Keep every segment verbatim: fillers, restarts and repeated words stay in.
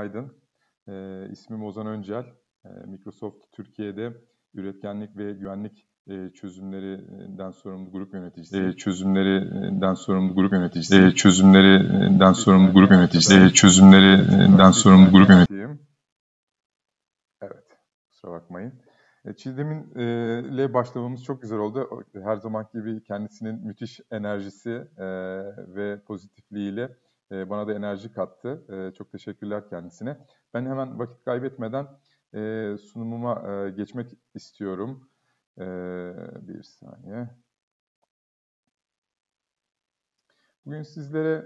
Günaydın. Eee, ismim Ozan Öncel. Eee, Microsoft Türkiye'de üretkenlik ve güvenlik eee, çözümlerinden sorumlu grup yöneticisiyim. Eee, çözümlerinden sorumlu grup yöneticisiyim. Eee, çözümlerinden sorumlu grup yöneticisiyim. Eee, çözümlerinden sorumlu grup yöneticisiyim. Evet, kusura bakmayın. E, Çiğdem'in e, ile başlamamız çok güzel oldu. Her zamanki gibi kendisinin müthiş enerjisi e, ve pozitifliğiyle e, bana da enerji kattı. E, çok teşekkürler kendisine. Ben hemen vakit kaybetmeden e, sunumuma e, geçmek istiyorum. E, bir saniye. Bugün sizlere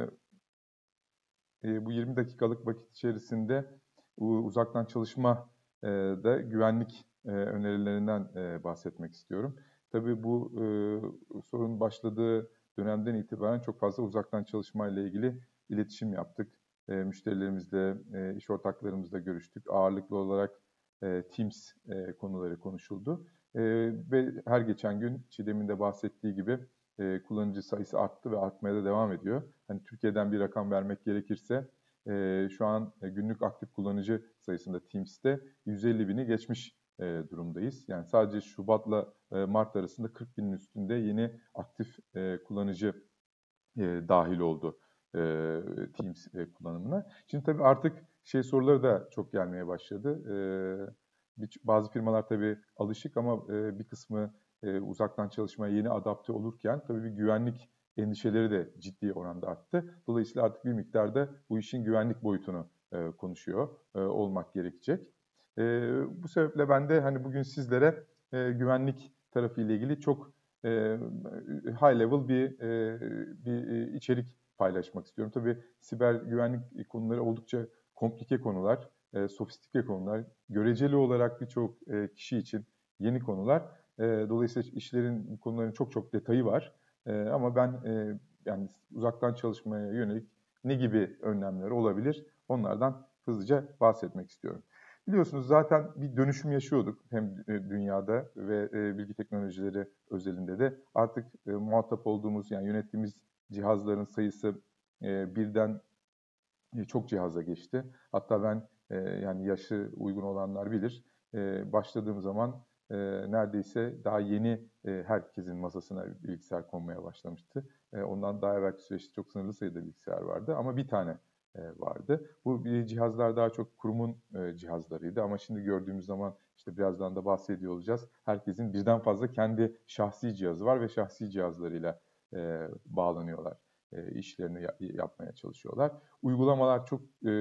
e, e, bu yirmi dakikalık vakit içerisinde bu uzaktan çalışma e, da güvenlik e, önerilerinden e, bahsetmek istiyorum. Tabii bu e, sorun başladığı dönemden itibaren çok fazla uzaktan çalışma ile ilgili iletişim yaptık. E, müşterilerimizle, e, iş ortaklarımızla görüştük. Ağırlıklı olarak e, Teams e, konuları konuşuldu. E, ve her geçen gün Çiğdem'in de bahsettiği gibi e, kullanıcı sayısı arttı ve artmaya da devam ediyor. Hani Türkiye'den bir rakam vermek gerekirse e, şu an e, günlük aktif kullanıcı sayısında Teams'te yüz elli bini geçmiş e, durumdayız. Yani sadece Şubat'la e, Mart arasında kırk binin üstünde yeni aktif e, kullanıcı e, dahil oldu e, Teams e, kullanımına. Şimdi tabii artık şey soruları da çok gelmeye başladı. E, bir, bazı firmalar tabii alışık ama e, bir kısmı e, uzaktan çalışmaya yeni adapte olurken tabii bir güvenlik endişeleri de ciddi oranda arttı. Dolayısıyla artık bir miktarda bu işin güvenlik boyutunu e, konuşuyor e, olmak gerekecek. E, bu sebeple ben de hani bugün sizlere e, güvenlik tarafı ile ilgili çok e, high level bir e, bir içerik paylaşmak istiyorum. Tabii siber güvenlik konuları oldukça komplike konular, e, sofistike konular, göreceli olarak birçok e, kişi için yeni konular. E, dolayısıyla işlerin, bu konuların çok çok detayı var. E, ama ben e, yani uzaktan çalışmaya yönelik ne gibi önlemler olabilir? Onlardan hızlıca bahsetmek istiyorum. Biliyorsunuz zaten bir dönüşüm yaşıyorduk hem dünyada ve bilgi teknolojileri özelinde de. Artık muhatap olduğumuz, yani yönettiğimiz cihazların sayısı birden çok cihaza geçti. Hatta ben yani yaşı uygun olanlar bilir. Başladığım zaman neredeyse daha yeni herkesin masasına bilgisayar konmaya başlamıştı. Ondan daha evvelki süreçte çok sınırlı sayıda bilgisayar vardı ama bir tane vardı. Bu cihazlar daha çok kurumun cihazlarıydı ama şimdi gördüğümüz zaman işte birazdan da bahsediyor olacağız. Herkesin birden fazla kendi şahsi cihazı var ve şahsi cihazlarıyla bağlanıyorlar. işlerini yapmaya çalışıyorlar. Uygulamalar çok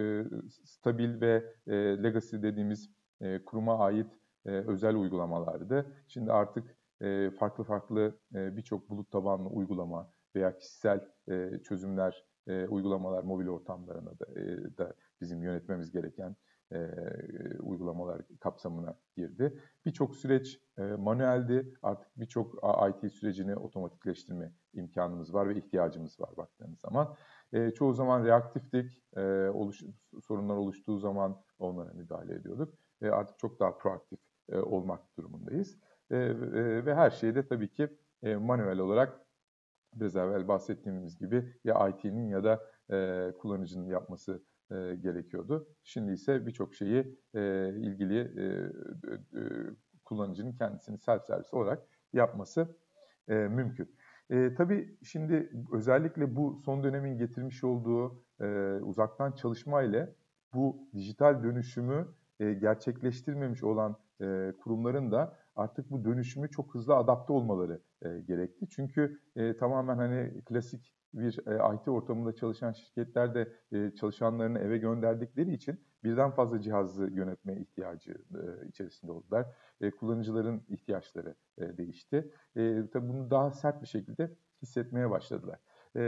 stabil ve legacy dediğimiz kuruma ait özel uygulamalardı. Şimdi artık farklı farklı birçok bulut tabanlı uygulama veya kişisel çözümler, e, uygulamalar, mobil ortamlarına da, e, da bizim yönetmemiz gereken e, uygulamalar kapsamına girdi. Birçok süreç e, manueldi. Artık birçok I T sürecini otomatikleştirme imkanımız var ve ihtiyacımız var baktığımız zaman. E, çoğu zaman reaktiftik. E, oluş, sorunlar oluştuğu zaman onlara müdahale ediyorduk. E, artık çok daha proaktif e, olmak durumundayız. E, e, ve her şeyde tabii ki e, manuel olarak biraz evvel bahsettiğimiz gibi ya I T'nin ya da e, kullanıcının yapması e, gerekiyordu. Şimdi ise birçok şeyi e, ilgili e, e, kullanıcının kendisini self-servis olarak yapması e, mümkün. E, tabii şimdi özellikle bu son dönemin getirmiş olduğu e, uzaktan çalışma ile bu dijital dönüşümü e, gerçekleştirmemiş olan e, kurumların da artık bu dönüşümü çok hızlı adapte olmaları e, gerekti. Çünkü e, tamamen hani klasik bir e, I T ortamında çalışan şirketler de e, çalışanlarını eve gönderdikleri için birden fazla cihazı yönetme ihtiyacı e, içerisinde oldular. E, kullanıcıların ihtiyaçları e, değişti. E, tabii bunu daha sert bir şekilde hissetmeye başladılar. E,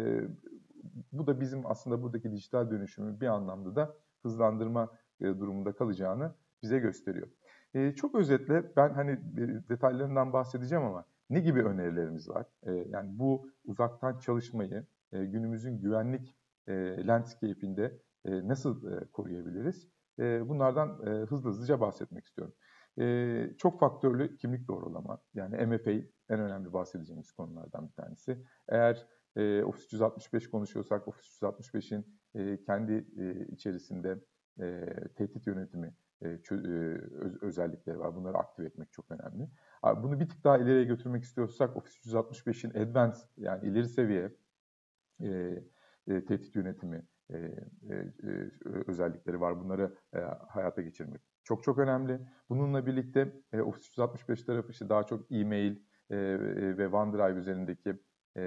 bu da bizim aslında buradaki dijital dönüşümü bir anlamda da hızlandırma e, durumunda kalacağını bize gösteriyor. E, çok özetle ben hani detaylarından bahsedeceğim ama ne gibi önerilerimiz var? E, yani bu uzaktan çalışmayı e, günümüzün güvenlik e, landscape'inde e, nasıl e, koruyabiliriz? E, bunlardan e, hızlı hızlıca bahsetmek istiyorum. E, çok faktörlü kimlik doğrulama, yani M F A en önemli bahsedeceğimiz konulardan bir tanesi. Eğer e, Office üç yüz altmış beş konuşuyorsak Office üç yüz altmış beşin e, kendi e, içerisinde e, tehdit yönetimi e, çö- e, öz- özellikleri var. Bunları aktive etmek çok önemli. Abi bunu bir tık daha ileriye götürmek istiyorsak Office üç yüz altmış beşin Advanced, yani ileri seviye e, e, tehdit yönetimi e, e, e, özellikleri var. Bunları e, hayata geçirmek çok çok önemli. Bununla birlikte e, Office üç yüz altmış beş tarafı işte daha çok e-mail e, ve OneDrive üzerindeki e,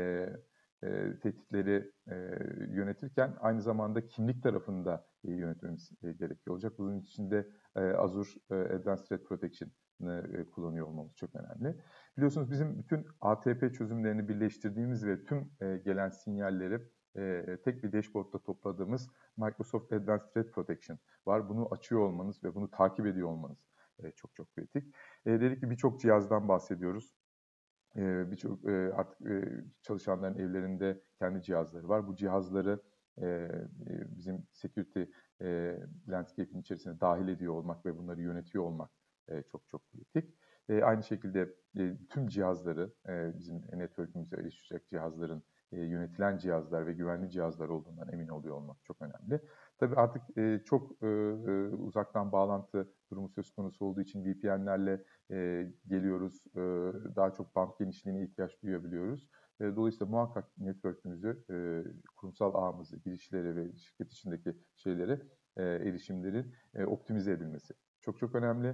e, tehditleri e, yönetirken aynı zamanda kimlik tarafında e, yönetmemiz e, gerekiyor olacak. Bunun için de e, Azure e, Advanced Threat Protection'ı e, kullanıyor olmamız çok önemli. Biliyorsunuz bizim bütün A T P çözümlerini birleştirdiğimiz ve tüm e, gelen sinyalleri e, tek bir dashboardda topladığımız Microsoft Advanced Threat Protection var. Bunu açıyor olmanız ve bunu takip ediyor olmanız e, çok çok kritik. E, dedik ki birçok cihazdan bahsediyoruz. E, birçok e, artık e, çalışanların evlerinde kendi cihazları var. Bu cihazları e, e, bizim security e, landscape'in içerisine dahil ediyor olmak ve bunları yönetiyor olmak e, çok çok kritik. E, aynı şekilde e, tüm cihazları, e, bizim network'ümüze erişecek cihazların e, yönetilen cihazlar ve güvenli cihazlar olduğundan emin oluyor olmak çok önemli. Tabii artık e, çok e, e, uzaktan bağlantı durumu söz konusu olduğu için V P N'lerle e, geliyoruz. E, daha çok band genişliğine ihtiyaç duyabiliyoruz. E, dolayısıyla muhakkak network'ümüzü, e, kurumsal ağımızı, girişleri ve şirket içindeki şeyleri, e, erişimlerin e, optimize edilmesi çok çok önemli.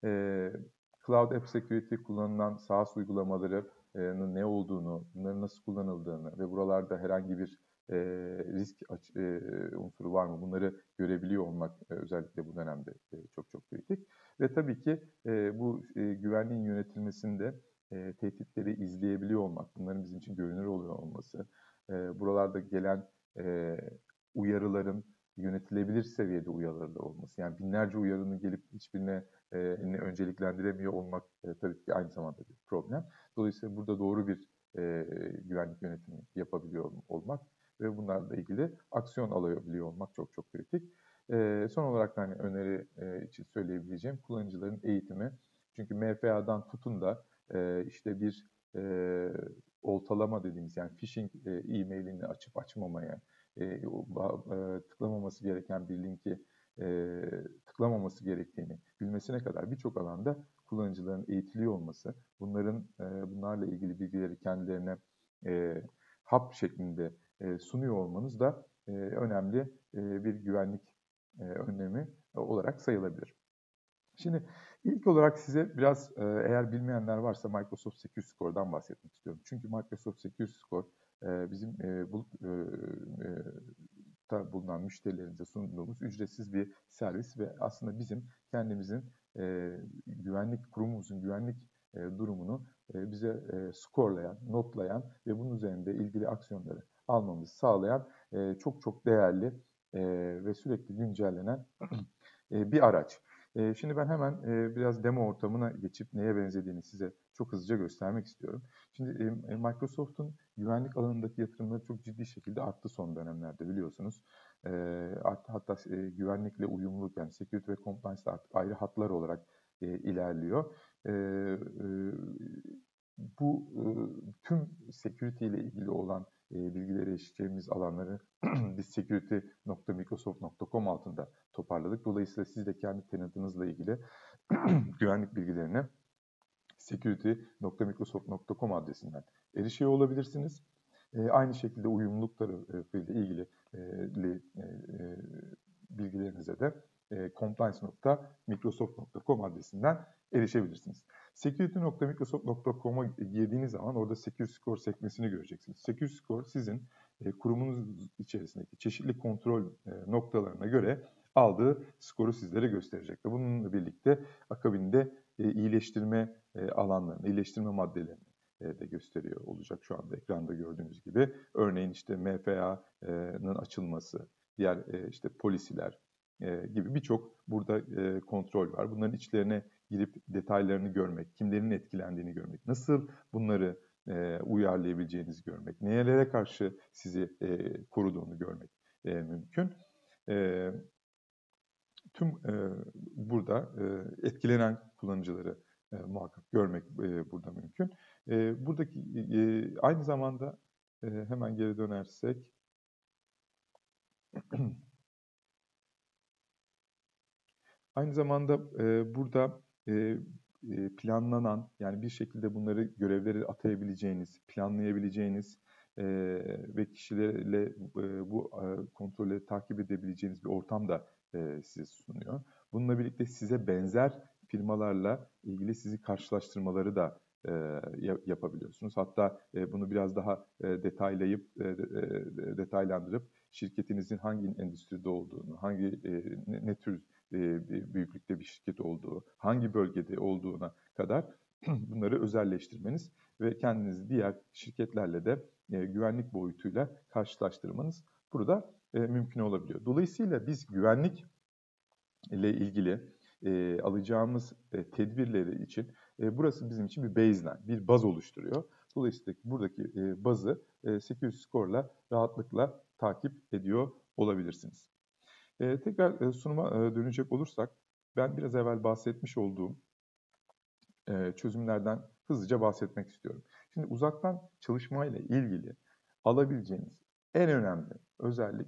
E, Cloud App Security kullanılan SaaS uygulamalarının ne olduğunu, bunların nasıl kullanıldığını ve buralarda herhangi bir e, risk aç, e, unsuru var mı, bunları görebiliyor olmak e, özellikle bu dönemde e, çok çok kritik. Ve tabii ki e, bu e, güvenliğin yönetilmesinde e, tehditleri izleyebiliyor olmak, bunların bizim için görünür oluyor olması, e, buralarda gelen e, uyarıların yönetilebilir seviyede uyarılar olması, yani binlerce uyarının gelip hiçbirine e, önceliklendiremiyor olmak e, tabii ki aynı zamanda bir problem. Dolayısıyla burada doğru bir e, güvenlik yönetimi yapabiliyor olmak ve bunlarla ilgili aksiyon alabiliyor olmak çok çok kritik. E, son olarak da hani öneri e, için söyleyebileceğim kullanıcıların eğitimi. Çünkü M F A'dan tutun da e, işte bir e, oltalama dediğimiz, yani phishing e, e-mailini açıp açmamaya, e, o, e, tıklamaması gereken bir linki e, tıklamaması gerektiğini bilmesine kadar birçok alanda kullanıcıların eğitiliyor olması, bunların e, bunlarla ilgili bilgileri kendilerine e, hap şeklinde e, sunuyor olmanız da e, önemli e, bir güvenlik e, önlemi olarak sayılabilir. Şimdi ilk olarak size biraz e, eğer bilmeyenler varsa Microsoft Secure Score'dan bahsetmek istiyorum. Çünkü Microsoft Secure Score e, bizim e, bu e, e, bulunan müşterilerimize sunduğumuz ücretsiz bir servis ve aslında bizim kendimizin e, güvenlik kurumumuzun güvenlik e, durumunu e, bize e, skorlayan, notlayan ve bunun üzerinde ilgili aksiyonları almamızı sağlayan e, çok çok değerli e, ve sürekli güncellenen e, bir araç. E, şimdi ben hemen e, biraz demo ortamına geçip neye benzediğini size çok hızlıca göstermek istiyorum. Şimdi e, Microsoft'un güvenlik alanındaki yatırımları çok ciddi şekilde arttı son dönemlerde, biliyorsunuz. E, hatta hatta e, güvenlikle uyumluluk, yani security ve compliance artık ayrı hatlar olarak e, ilerliyor. E, e, bu e, tüm security ile ilgili olan e, bilgileri erişeceğimiz alanları biz security nokta microsoft nokta com altında toparladık. Dolayısıyla siz de kendi tenantınızla ilgili güvenlik bilgilerine security nokta microsoft nokta com adresinden erişiyor olabilirsiniz. E, aynı şekilde uyumluluk tarafıyla ilgili e, e, bilgilerinize de e, compliance nokta microsoft nokta com adresinden erişebilirsiniz. security nokta microsoft nokta com'a girdiğiniz zaman orada Secure Score sekmesini göreceksiniz. Secure Score sizin e, kurumunuz içerisindeki çeşitli kontrol e, noktalarına göre aldığı skoru sizlere gösterecek. Ve bununla birlikte akabinde e, iyileştirme e, alanlarını, iyileştirme maddelerini e, de gösteriyor olacak şu anda ekranda gördüğünüz gibi. Örneğin işte M F A'nın açılması, diğer e, işte polisiler e, gibi birçok burada e, kontrol var. Bunların içlerine girip detaylarını görmek, kimlerin etkilendiğini görmek, nasıl bunları e, uyarlayabileceğinizi görmek, nelere karşı sizi e, koruduğunu görmek e, mümkün. E, tüm e, burada e, etkilenen kullanıcıları e, muhakkak görmek e, burada mümkün. E, buradaki e, aynı zamanda e, hemen geri dönersek, Aynı zamanda e, burada e, e, planlanan, yani bir şekilde bunları görevleri atayabileceğiniz, planlayabileceğiniz e, ve kişilerle e, bu e, kontrolleri takip edebileceğiniz bir ortam da e, size sunuyor. Bununla birlikte size benzer firmalarla ilgili sizi karşılaştırmaları da e, yapabiliyorsunuz. Hatta e, bunu biraz daha e, detaylayıp, e, e, detaylandırıp şirketinizin hangi endüstride olduğunu, hangi e, ne, ne tür e, büyüklükte bir şirket olduğu, hangi bölgede olduğuna kadar bunları özelleştirmeniz ve kendinizi diğer şirketlerle de e, güvenlik boyutuyla karşılaştırmanız burada e, mümkün olabiliyor. Dolayısıyla biz güvenlik ile ilgili e, alacağımız e, tedbirleri için e, burası bizim için bir baseline, bir baz oluşturuyor. Dolayısıyla buradaki e, bazı e, Security Score'la rahatlıkla takip ediyor olabilirsiniz. E, tekrar e, sunuma e, dönecek olursak, ben biraz evvel bahsetmiş olduğum e, çözümlerden hızlıca bahsetmek istiyorum. Şimdi uzaktan çalışmayla ilgili alabileceğiniz en önemli özellik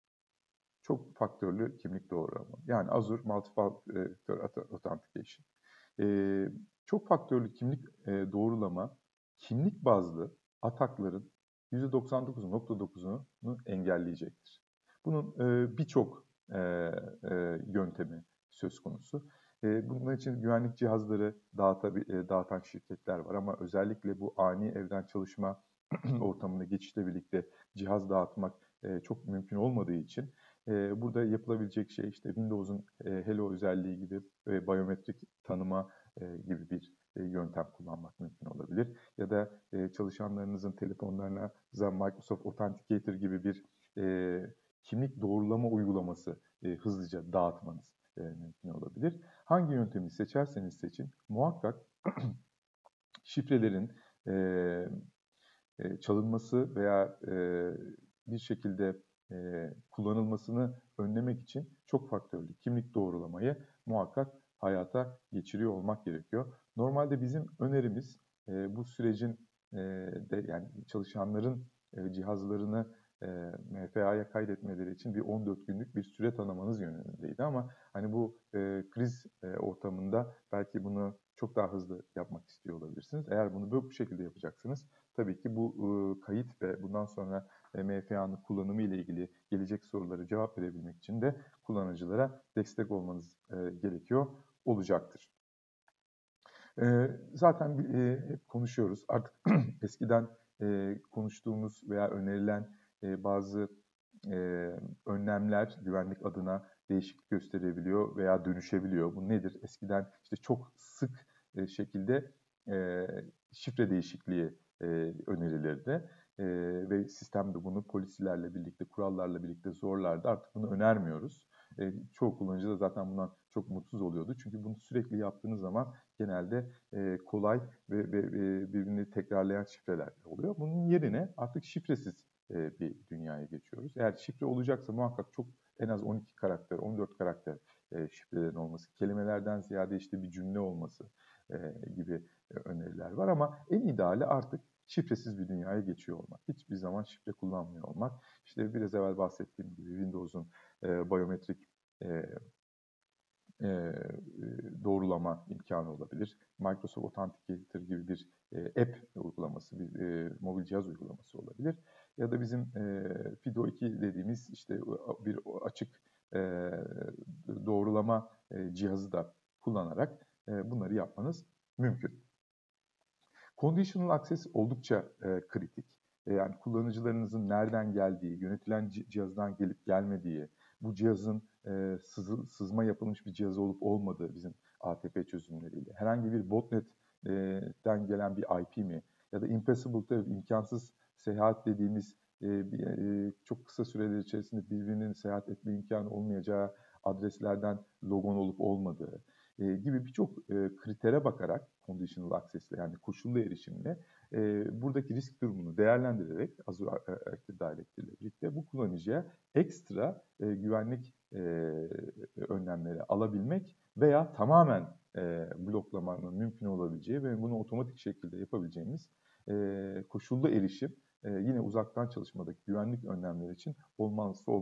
çok faktörlü kimlik doğrulama. Yani Azure Multi-Factor Authentication. E, çok faktörlü kimlik e, doğrulama, kimlik bazlı atakların yüzde doksan dokuz nokta dokuzunu engelleyecektir. Bunun e, birçok e, e, yöntemi söz konusu. E, bunun için güvenlik cihazları dağıtabi, e, dağıtan şirketler var ama özellikle bu ani evden çalışma ortamında geçişle birlikte cihaz dağıtmak e, çok mümkün olmadığı için e, burada yapılabilecek şey işte Windows'un e, Hello özelliği gibi e, biyometrik tanıma e, gibi bir e, yöntem kullanmak mümkün olabilir. Ya da e, çalışanlarınızın telefonlarına Microsoft Authenticator gibi bir e, kimlik doğrulama uygulaması e, hızlıca dağıtmanız e, mümkün olabilir. Hangi yöntemi seçerseniz seçin muhakkak şifrelerin e, e, çalınması veya e, bir şekilde e, kullanılmasını önlemek için çok faktörlü kimlik doğrulamayı muhakkak hayata geçiriyor olmak gerekiyor. Normalde bizim önerimiz e, bu sürecin e, de yani çalışanların e, cihazlarını e, M F A'ya kaydetmeleri için bir on dört günlük bir süre tanımanız yönündeydi ama hani bu e, kriz e, ortamında belki bunu çok daha hızlı yapmak istiyor olabilirsiniz. Eğer bunu böyle bu şekilde yapacaksınız, tabii ki bu e, kayıt ve bundan sonra e, M F A'nın kullanımı ile ilgili gelecek sorulara cevap verebilmek için de kullanıcılara destek olmanız e, gerekiyor olacaktır. E, zaten e, hep konuşuyoruz. Artık eskiden e, konuştuğumuz veya önerilen e, bazı e, önlemler güvenlik adına değişiklik gösterebiliyor veya dönüşebiliyor. Bu nedir? Eskiden işte çok sık e, şekilde e, şifre değişikliği e, önerilirdi. E, ve sistem de bunu polisilerle birlikte, kurallarla birlikte zorlardı. Artık bunu önermiyoruz. E, çoğu kullanıcı da zaten bundan çok mutsuz oluyordu. Çünkü bunu sürekli yaptığınız zaman genelde e, kolay ve, ve e, birbirini tekrarlayan şifreler oluyor. Bunun yerine artık şifresiz e, bir dünyaya geçiyoruz. Eğer şifre olacaksa muhakkak çok en az on iki karakter, on dört karakter e, şifrelerin olması, kelimelerden ziyade işte bir cümle olması e, gibi e, öneriler var ama en ideali artık şifresiz bir dünyaya geçiyor olmak. Hiçbir zaman şifre kullanmıyor olmak. İşte biraz evvel bahsettiğim gibi Windows'un e, biyometrik e, e, doğrulama imkanı olabilir. Microsoft Authenticator gibi bir e, app uygulaması, bir e, mobil cihaz uygulaması olabilir. Ya da bizim e, FIDO iki dediğimiz işte bir açık e, doğrulama e, cihazı da kullanarak e, bunları yapmanız mümkün. Conditional access oldukça e, kritik. E, yani kullanıcılarınızın nereden geldiği, yönetilen cihazdan gelip gelmediği, bu cihazın e, sızı, sızma yapılmış bir cihaz olup olmadığı bizim A T P çözümleriyle, herhangi bir botnetten gelen bir I P mi ya da impossible, imkansız seyahat dediğimiz e, bir, e, çok kısa süreler içerisinde birbirinin seyahat etme imkanı olmayacağı adreslerden logon olup olmadığı e, gibi birçok e, kritere bakarak conditional access'le yani koşullu erişimle e, buradaki risk durumunu değerlendirerek Azure Active Directory ile birlikte bu kullanıcıya ekstra e, güvenlik e, önlemleri alabilmek veya tamamen e, bloklamanın mümkün olabileceği ve bunu otomatik şekilde yapabileceğimiz e, koşullu erişim e, yine uzaktan çalışmadaki güvenlik önlemleri için olmazsa olmaz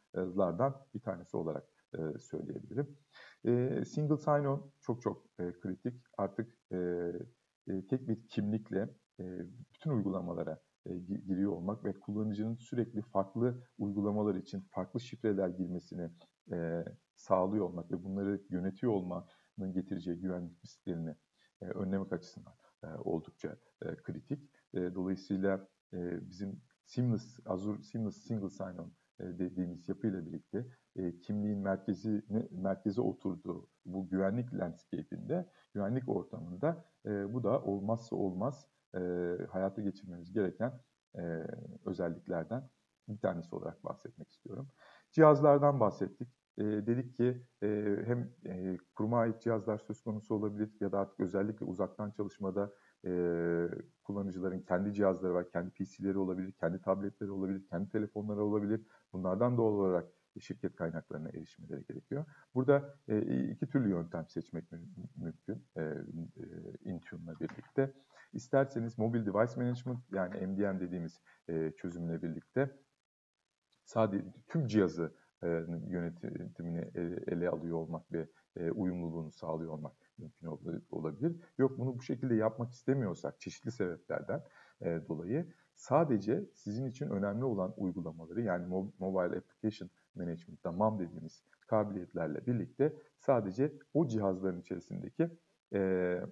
avantajlardan bir tanesi olarak e, söyleyebilirim. E, single sign-on çok çok e, kritik. Artık e, e, tek bir kimlikle e, bütün uygulamalara e, giriyor olmak ve kullanıcının sürekli farklı uygulamalar için farklı şifreler girmesini e, sağlıyor olmak ve bunları yönetiyor olmanın getireceği güvenlik risklerini e, önlemek açısından e, oldukça e, kritik. E, dolayısıyla e, bizim Seamless, Azure Seamless Single Sign-On e, dediğimiz yapıyla birlikte e, kimliğin merkezine, merkeze oturduğu bu güvenlik landscape'inde, güvenlik ortamında e, bu da olmazsa olmaz e, hayata geçirmemiz gereken e, özelliklerden bir tanesi olarak bahsetmek istiyorum. Cihazlardan bahsettik. E, dedik ki e, hem e, kuruma ait cihazlar söz konusu olabilir ya da artık özellikle uzaktan çalışmada e, kullanıcıların kendi cihazları var, kendi P C'leri olabilir, kendi tabletleri olabilir, kendi telefonları olabilir. Bunlardan doğal olarak şirket kaynaklarına erişmeleri gerekiyor. Burada e, iki türlü yöntem seçmek mü- mümkün e, e, Intune'la birlikte. İsterseniz Mobile Device Management yani M D M dediğimiz e, çözümle birlikte sadece tüm cihazı e, yönetimini ele alıyor olmak ve e, uyumluluğunu sağlıyor olmak mümkün olabilir. Yok bunu bu şekilde yapmak istemiyorsak çeşitli sebeplerden e, dolayı sadece sizin için önemli olan uygulamaları yani Mobile Application Management, M A M dediğimiz kabiliyetlerle birlikte sadece o cihazların içerisindeki e,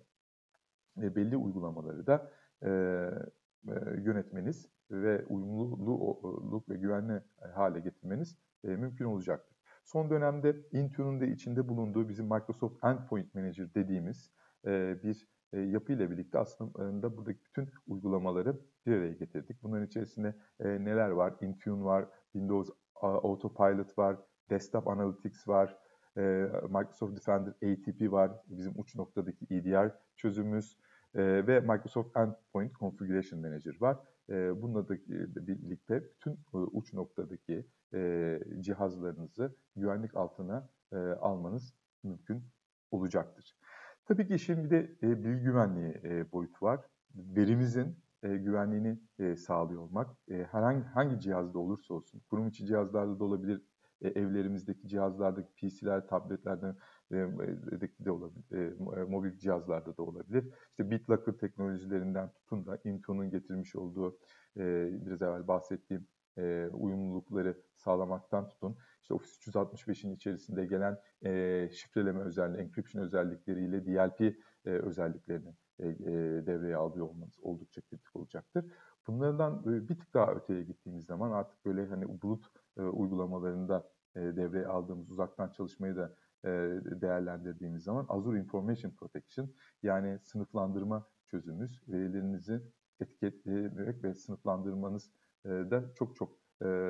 belli uygulamaları da e, e, yönetmeniz ve uyumluluk ve güvenli hale getirmeniz e, mümkün olacaktır. Son dönemde Intune'un da içinde bulunduğu bizim Microsoft Endpoint Manager dediğimiz e, bir e, yapıyla birlikte aslında buradaki bütün uygulamaları bir araya getirdik. Bunların içerisinde e, neler var? Intune var, Windows Autopilot var, Desktop Analytics var, e, Microsoft Defender A T P var, bizim uç noktadaki E D R çözümümüz, e, ve Microsoft Endpoint Configuration Manager var. E, bununla da birlikte bütün e, uç noktadaki e, cihazlarınızı güvenlik altına e, almanız mümkün olacaktır. Tabii ki şimdi de e, bilgi güvenliği e, boyutu var. Verimizin e, güvenliğini e, sağlıyor olmak, e, herhangi hangi cihazda olursa olsun, kurum içi cihazlarda da olabilir, e, evlerimizdeki cihazlardaki P C'ler, tabletlerden de olabilir, mobil cihazlarda da olabilir. İşte BitLocker teknolojilerinden tutun da Intune'un getirmiş olduğu biraz evvel bahsettiğim uyumlulukları sağlamaktan tutun. İşte Office üç yüz altmış beşin içerisinde gelen şifreleme özelliği, encryption özellikleriyle D L P özelliklerini devreye alıyor olmanız oldukça kritik olacaktır. Bunlardan bir tık daha öteye gittiğimiz zaman artık böyle hani bulut uygulamalarında devreye aldığımız uzaktan çalışmayı da değerlendirdiğimiz zaman Azure Information Protection yani sınıflandırma çözümümüz verilerinizi etiketlemek ve sınıflandırmanız da çok çok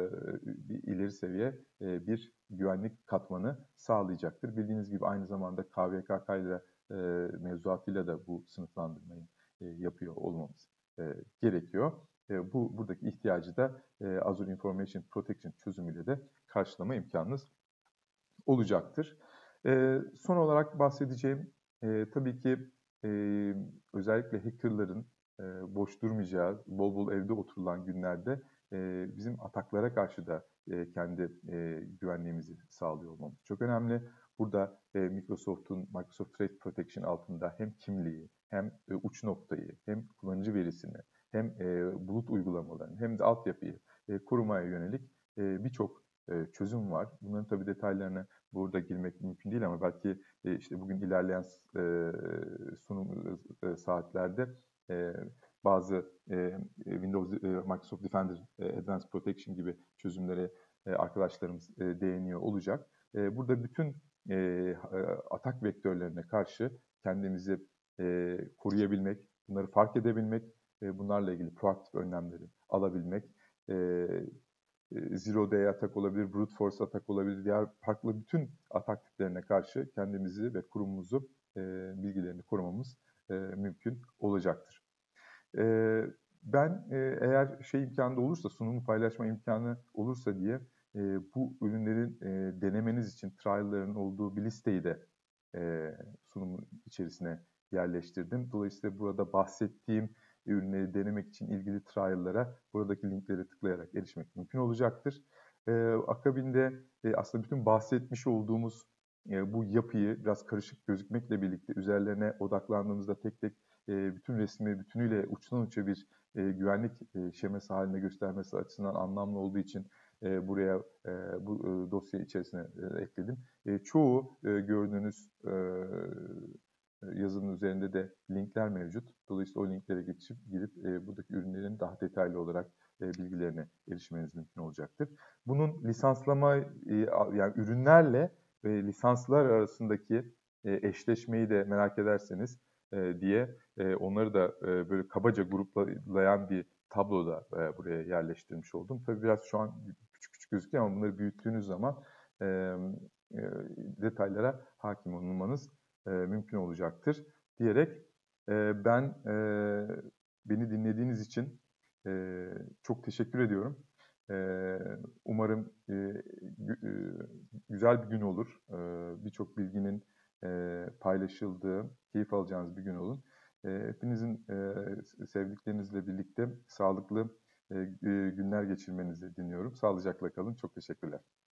bir ileri seviye bir güvenlik katmanı sağlayacaktır. Bildiğiniz gibi aynı zamanda K V K K ile mevzuatıyla da bu sınıflandırmayı yapıyor olmamız gerekiyor. Bu buradaki ihtiyacı da Azure Information Protection çözümüyle de karşılama imkanınız olacaktır. E, son olarak bahsedeceğim e, tabii ki e, özellikle hackerların e, boş durmayacağı, bol bol evde oturulan günlerde e, bizim ataklara karşı da e, kendi e, güvenliğimizi sağlıyor olmamız çok önemli. Burada e, Microsoft'un Microsoft Threat Protection altında hem kimliği, hem e, uç noktayı, hem kullanıcı verisini, hem e, bulut uygulamalarını, hem de altyapıyı e, korumaya yönelik e, birçok e, çözüm var. Bunların tabii detaylarına burada girmek mümkün değil ama belki e, işte bugün ilerleyen e, sunum e, saatlerde e, bazı e, Windows, e, Microsoft Defender e, Advanced Protection gibi çözümlere e, arkadaşlarımız e, değiniyor olacak. E, burada bütün e, atak vektörlerine karşı kendimizi e, koruyabilmek, bunları fark edebilmek, e, bunlarla ilgili proaktif önlemleri alabilmek, e, Zero Day atak olabilir, Brute Force atak olabilir, diğer farklı bütün atak tiplerine karşı kendimizi ve kurumumuzu e, bilgilerini korumamız e, mümkün olacaktır. E, ben e, eğer şey imkanı da olursa, sunumu paylaşma imkanı olursa diye e, bu ürünlerin e, denemeniz için trial'ların olduğu bir listeyi de e, sunumun içerisine yerleştirdim. Dolayısıyla burada bahsettiğim ürünleri denemek için ilgili trial'lara buradaki linkleri tıklayarak erişmek mümkün olacaktır. E, akabinde e, aslında bütün bahsetmiş olduğumuz e, bu yapıyı biraz karışık gözükmekle birlikte üzerlerine odaklandığımızda tek tek e, bütün resmi bütünüyle uçtan uça bir e, güvenlik e, şeması haline göstermesi açısından anlamlı olduğu için e, buraya e, bu e, dosya içerisine e, ekledim. E, çoğu e, gördüğünüz e, yazının üzerinde de linkler mevcut. Dolayısıyla o linklere geçip girip e, buradaki ürünlerin daha detaylı olarak e, bilgilerine erişmeniz mümkün olacaktır. Bunun lisanslama e, yani ürünlerle ve lisanslar arasındaki e, eşleşmeyi de merak ederseniz e, diye e, onları da e, böyle kabaca gruplayan bir tablo da e, buraya yerleştirmiş oldum. Tabii biraz şu an küçük küçük gözüküyor ama bunları büyüttüğünüz zaman e, e, detaylara hakim olmanız e, mümkün olacaktır diyerek e, ben e, beni dinlediğiniz için e, çok teşekkür ediyorum. E, umarım e, gü- e, güzel bir gün olur. E, Birçok bilginin e, paylaşıldığı, keyif alacağınız bir gün olun. E, hepinizin e, sevdiklerinizle birlikte sağlıklı e, günler geçirmenizi diliyorum. Sağlıcakla kalın. Çok teşekkürler.